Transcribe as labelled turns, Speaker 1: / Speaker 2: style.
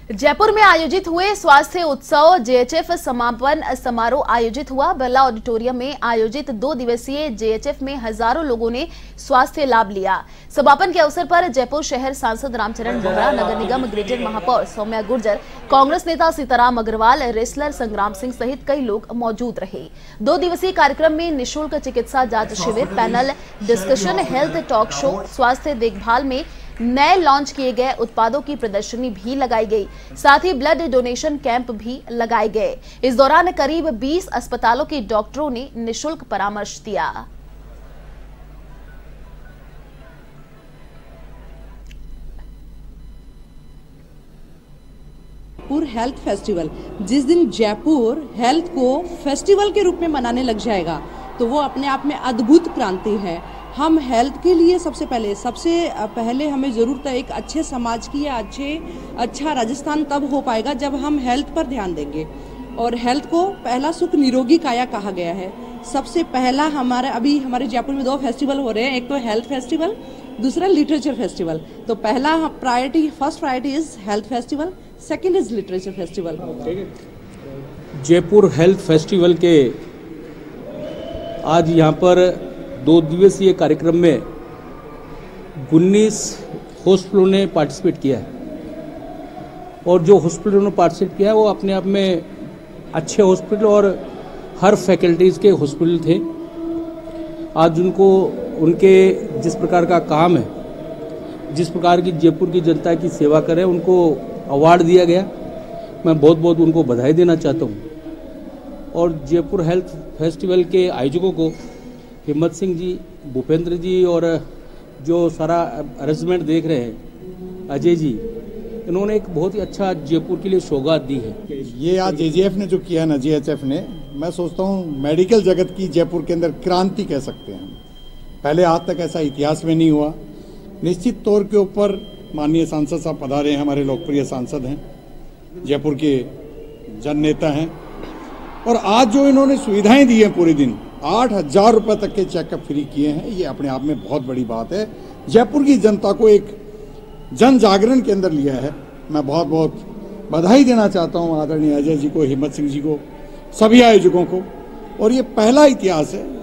Speaker 1: जयपुर में आयोजित हुए स्वास्थ्य उत्सव जेएचएफ समापन समारोह आयोजित हुआ। बिरला ऑडिटोरियम में आयोजित 2 दिवसीय जेएचएफ में हजारों लोगों ने स्वास्थ्य लाभ लिया। समापन के अवसर पर जयपुर शहर सांसद रामचरण बोहरा, नगर निगम ग्रेटर महापौर सौम्या गुर्जर, कांग्रेस नेता सीताराम अग्रवाल, रेसलर संग्राम सिंह सहित कई लोग मौजूद रहे। 2 दिवसीय कार्यक्रम में निःशुल्क चिकित्सा जांच शिविर, panel discussion, health talk show, स्वास्थ्य देखभाल में नए लॉन्च किए गए उत्पादों की प्रदर्शनी भी लगाई गई। साथ ही ब्लड डोनेशन कैंप भी लगाए गए। इस दौरान करीब 20 अस्पतालों के डॉक्टरों ने निःशुल्क परामर्श दिया।
Speaker 2: जयपुर हेल्थ फेस्टिवल, जिस दिन जयपुर हेल्थ को फेस्टिवल के रूप में मनाने लग जाएगा तो वो अपने आप में अद्भुत क्रांति है। हम हेल्थ के लिए सबसे पहले हमें ज़रूरत है एक अच्छे समाज की या अच्छा राजस्थान तब हो पाएगा जब हम हेल्थ पर ध्यान देंगे। और हेल्थ को पहला सुख निरोगी काया कहा गया है। सबसे पहला हमारे जयपुर में 2 फेस्टिवल हो रहे हैं, एक तो हेल्थ फेस्टिवल, दूसरा लिटरेचर फेस्टिवल। तो पहला first priority is health festival, second is literature festival.
Speaker 3: Jaipur health festival के आज यहाँ पर 2 दिवसीय कार्यक्रम में 19 हॉस्पिटलों ने पार्टिसिपेट किया है। और जो हॉस्पिटलों ने पार्टिसिपेट किया है वो अपने आप में अच्छे हॉस्पिटल और हर फैकल्टीज़ के हॉस्पिटल थे। आज उनके जिस प्रकार का काम है, जिस प्रकार की जयपुर की जनता की सेवा करें, उनको अवार्ड दिया गया। मैं बहुत बहुत उनको बधाई देना चाहता हूँ। और जयपुर हेल्थ फेस्टिवल के आयोजकों को हिम्मत सिंह जी, भूपेंद्र जी और जो सारा अरेंजमेंट देख रहे हैं अजय जी, इन्होंने एक बहुत ही अच्छा जयपुर के लिए सौगात दी है।
Speaker 4: ये आज जेजेएफ ने जो किया ना, जेएचएफ ने, मैं सोचता हूँ मेडिकल जगत की जयपुर के अंदर क्रांति कह सकते हैं। पहले आज तक ऐसा इतिहास में नहीं हुआ। निश्चित तौर के ऊपर माननीय सांसद साहब पधारे हैं, हमारे लोकप्रिय सांसद हैं, जयपुर के जन नेता हैं। और आज जो इन्होंने सुविधाएं दी हैं, पूरे दिन 8,000 रुपये तक के चेकअप फ्री किए हैं, ये अपने आप में बहुत बड़ी बात है। जयपुर की जनता को एक जन जागरण के अंदर लिया है। मैं बहुत बहुत बधाई देना चाहता हूँ आदरणीय अजय जी को, हिम्मत सिंह जी को, सभी आयोजकों को। और ये पहला इतिहास है